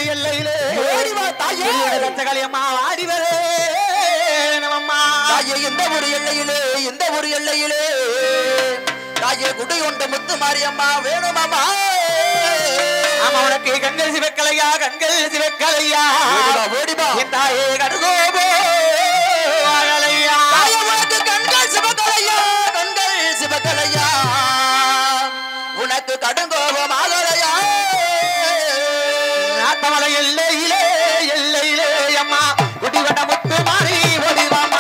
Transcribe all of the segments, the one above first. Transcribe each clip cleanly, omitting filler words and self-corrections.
எல்லையிலே ஓடிவா தாயே ரத்தகாளியம்மா ஆடி வரே நமம்மா தாயே இந்த ஒரு எல்லையிலே தாயே குடி கொண்ட முத்து மாரியம்மா வேணுமாமா ஆமா உனக்கு கண்கள் சிவக்கலையா ஓடிவா என் தாயே கடுகோபோ ஆகலையா தாயே உனக்கு கண்கள் சிவக்கலையா உனக்கு கடுங்கோபம் ஆகலையா நாட்டமலை எல்லையிலே அம்மா குடிவட முத்து மாறி ஓடிவாமா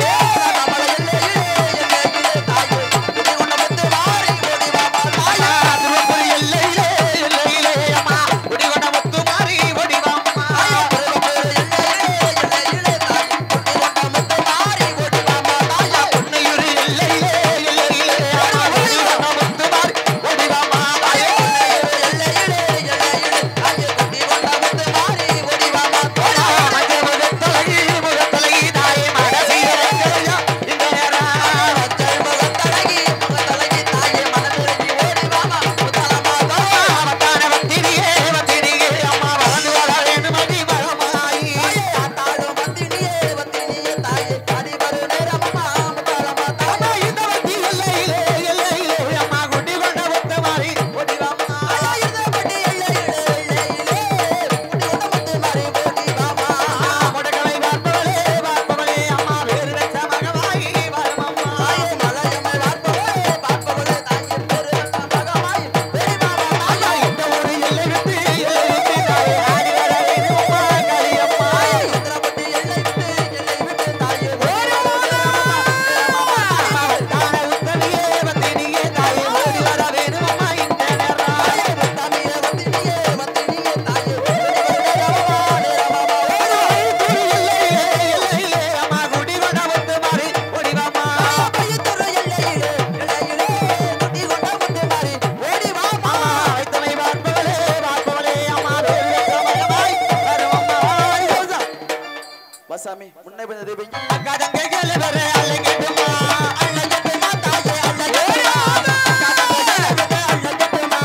சாமி முன்னே போய் தேவிங்க அக்காதங்க கேளவரே அலங்கட்டுமா தாயே அலங்கட்டுமா அலங்கட்டுமா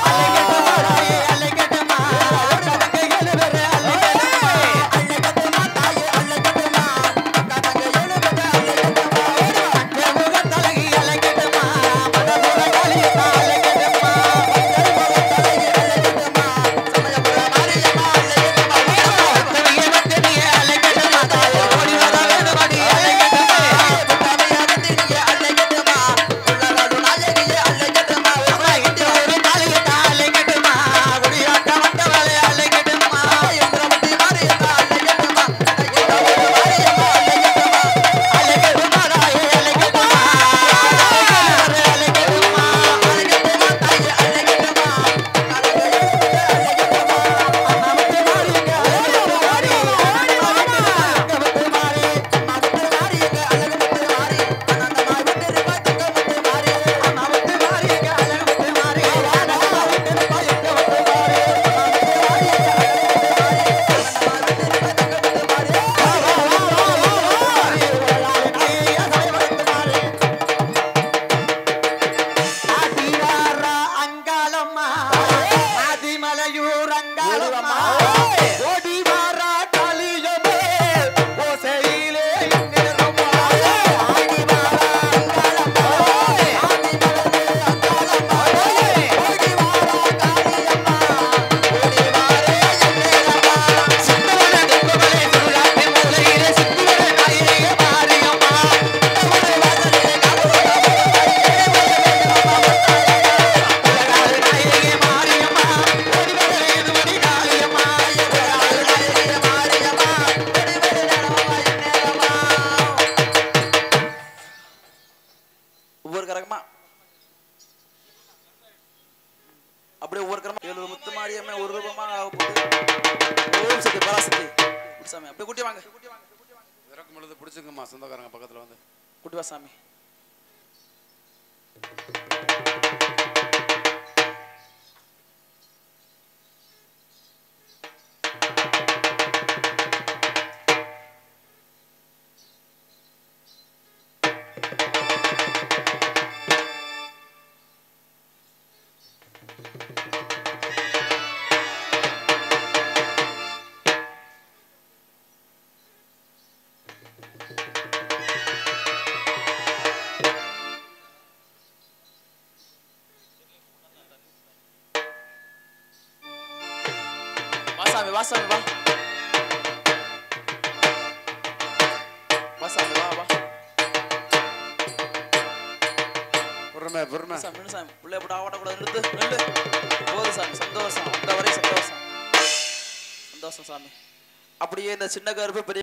அக்காதங்க கேளவரே அலங்கட்டுமா தாயே அலங்கட்டுமா அக்காதங்க கேளவரே அலங்கட்டுமா அங்கே முகத்தலகி அலங்கட்டுமா மனதுர காளியம்மா அலங்கட்டுமா அங்கே முகத்தலகி அலங்கட்டுமா சமயபுர மாரியம்மா அப்படியே ஒவ்வொரு கிரமம் 7 முத்து மாரியம்மா ஒரு ரூபமா ஓம் சக்தி பராசக்தி சாமி அப்படியே கூட்டி வாங்க இறக்கும் பொழுது பிடிச்சுங்கம்மா சொந்தக்காரங்க பக்கத்துல வந்து கூட்டி வா சாமி சாமி வா வா சாமி வா வா பொறுமை பொறுமை சாமி சாமி பிள்ளை போட்டு ஆவட்டக்கூடாது நிறுத்து நில்லு போதும் சாமி சந்தோஷம் அந்த வரை சந்தோஷம் சந்தோஷம் சாமி அப்படியே இந்த சின்ன கருப்பு பெரிய